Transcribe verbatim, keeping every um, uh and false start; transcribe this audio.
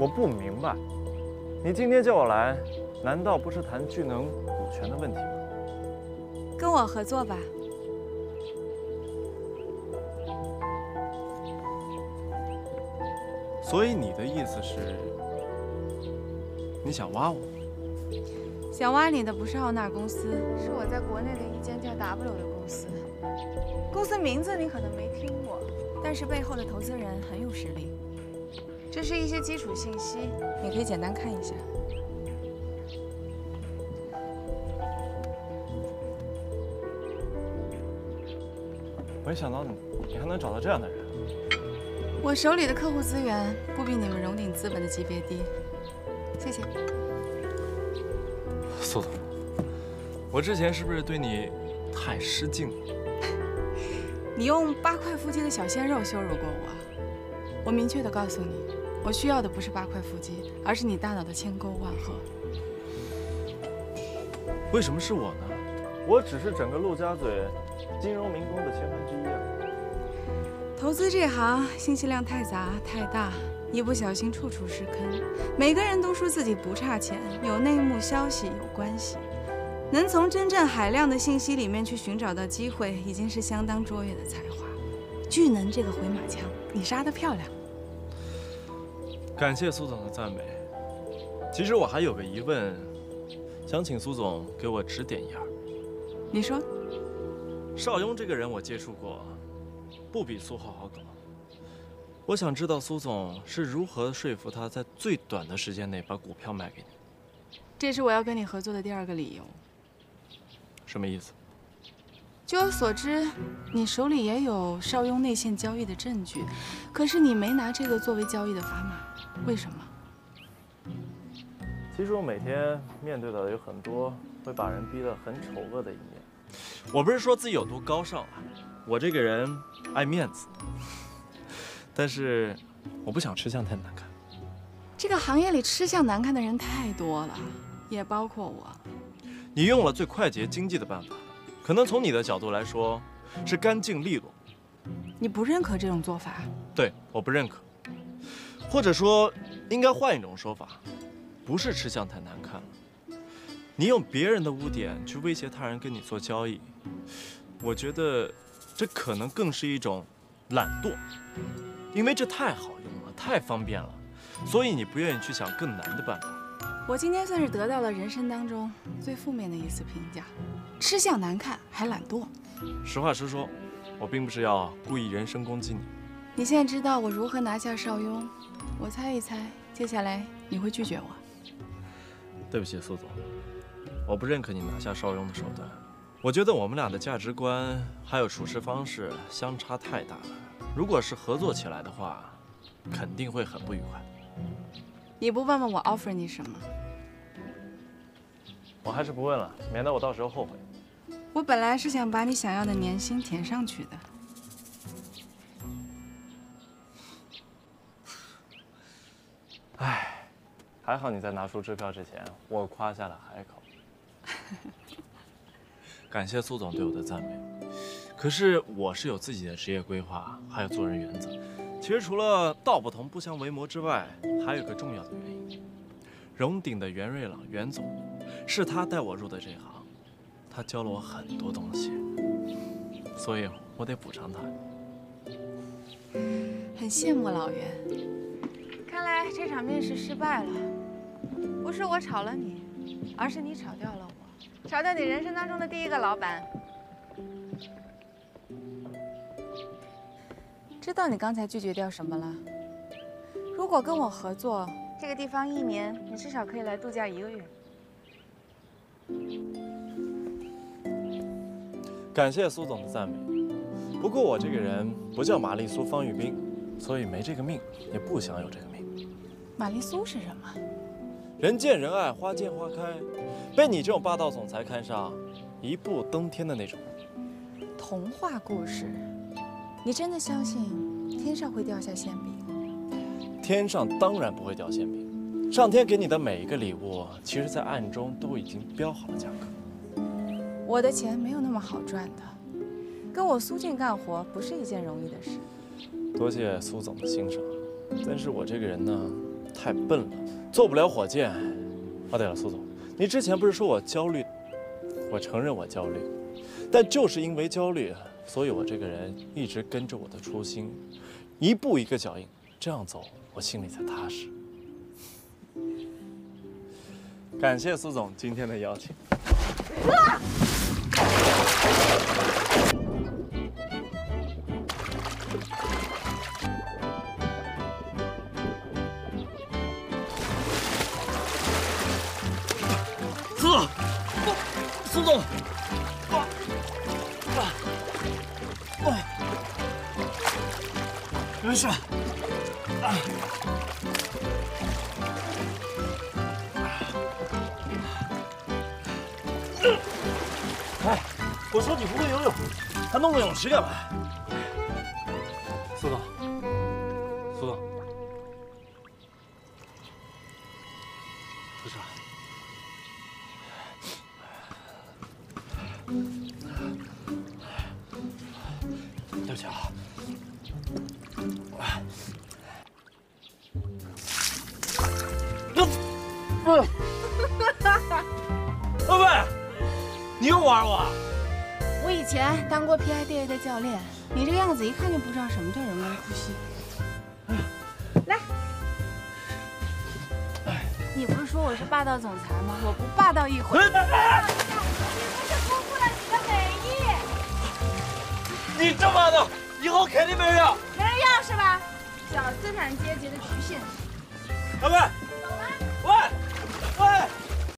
我不明白，你今天叫我来，难道不是谈聚能股权的问题吗？ 跟我合作吧。 所以你的意思是，你想挖我？ 想挖你的不是奥纳公司，是我在国内的一间叫 W 的公司。公司名字你可能没听过，但是背后的投资人很有实力。这是一些基础信息，你可以简单看一下。 没想到你你还能找到这样的人。 我手里的客户资源不比你们荣鼎资本的级别低。谢谢。 苏总，我之前是不是对你太失敬了？ 你用八块腹肌的小鲜肉羞辱过我，我明确的告诉你，我需要的不是八块腹肌，而是你大脑的千沟万壑。 为什么是我呢？我只是整个陆家嘴金融民工的千分之一啊。 投资这行信息量太杂太大，一不小心处处是坑。每个人都说自己不差钱，有内幕消息，有关系。能从真正海量的信息里面去寻找到机会，已经是相当卓越的才华。聚能这个回马枪，你杀得漂亮。 感谢苏总的赞美。其实我还有个疑问，想请苏总给我指点一二。 你说， 邵雍这个人我接触过，不比苏浩好搞。我想知道苏总是如何说服他在最短的时间内把股票卖给你。 这是我要跟你合作的第二个理由。 什么意思？ 据我所知，你手里也有邵雍内线交易的证据，可是你没拿这个作为交易的砝码，为什么？ 其实我每天面对的有很多会把人逼得很丑恶的一面。我不是说自己有多高尚啊，我这个人爱面子，但是我不想吃相太难看。 这个行业里吃相难看的人太多了，也包括我。 你用了最快捷经济的办法，可能从你的角度来说是干净利落。 你不认可这种做法？ 对，我不认可。或者说，应该换一种说法，不是吃相太难看了。你用别人的污点去威胁他人跟你做交易，我觉得这可能更是一种懒惰，因为这太好用了，太方便了，所以你不愿意去想更难的办法。 我今天算是得到了人生当中最负面的一次评价，吃相难看还懒惰。 实话实说，我并不是要故意人身攻击你。 你现在知道我如何拿下邵雍，我猜一猜，接下来你会拒绝我。 对不起，苏总，我不认可你拿下邵雍的手段。我觉得我们俩的价值观还有处事方式相差太大了。如果是合作起来的话，肯定会很不愉快。 你不问问我 offer 你什么？ 我还是不问了，免得我到时候后悔。 我本来是想把你想要的年薪填上去的。 唉，还好你在拿出支票之前，我夸下了海口。感谢苏总对我的赞美。可是我是有自己的职业规划，还有做人原则。其实除了道不同不相为谋之外，还有个重要的原因。荣鼎的袁瑞朗袁总，是他带我入的这行，他教了我很多东西，所以我得补偿他。 很羡慕老袁。看来这场面试失败了，不是我炒了你，而是你炒掉了我，炒掉你人生当中的第一个老板。知道你刚才拒绝掉什么了？如果跟我合作，这个地方一年你至少可以来度假一个月。 感谢苏总的赞美。不过我这个人不叫玛丽苏方玉冰，所以没这个命，也不想有这个命。 玛丽苏是什么？ 人见人爱，花见花开，被你这种霸道总裁看上，一步登天的那种。 童话故事。你真的相信天上会掉下馅饼？ 天上当然不会掉馅饼，上天给你的每一个礼物，其实在暗中都已经标好了价格。 我的钱没有那么好赚的，跟我苏静干活不是一件容易的事。 多谢苏总的欣赏，但是我这个人呢， 太笨了，做不了火箭。哦，对了，苏总，你之前不是说我焦虑？我承认我焦虑，但就是因为焦虑，所以我这个人一直跟着我的初心，一步一个脚印，这样走，我心里才踏实。感谢苏总今天的邀请。啊！苏总，苏总，啊啊啊！没事。啊！哎，我说你不会游泳，还弄个泳池干嘛？苏总，苏总，不是。对不起啊。嗯。老板，你又玩我？ 我以前当过 P I D A 的教练，你这个样子一看就不知道什么叫人工呼吸。来，你不是说我是霸道总裁吗？我不霸道一回。你不是辜负了你的美意。 你这霸道，以后肯定没人要。 没人要是吧？小资产阶级的局限。 老板。